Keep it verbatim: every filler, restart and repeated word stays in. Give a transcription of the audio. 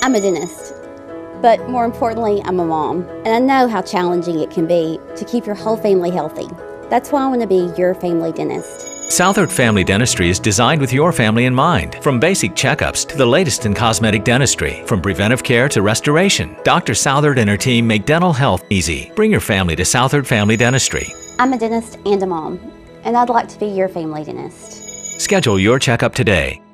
I'm a dentist, but more importantly, I'm a mom, and I know how challenging it can be to keep your whole family healthy. That's why I want to be your family dentist. Southard Family Dentistry is designed with your family in mind. From basic checkups to the latest in cosmetic dentistry, from preventive care to restoration, Doctor Southard and her team make dental health easy. Bring your family to Southard Family Dentistry. I'm a dentist and a mom, and I'd like to be your family dentist. Schedule your checkup today.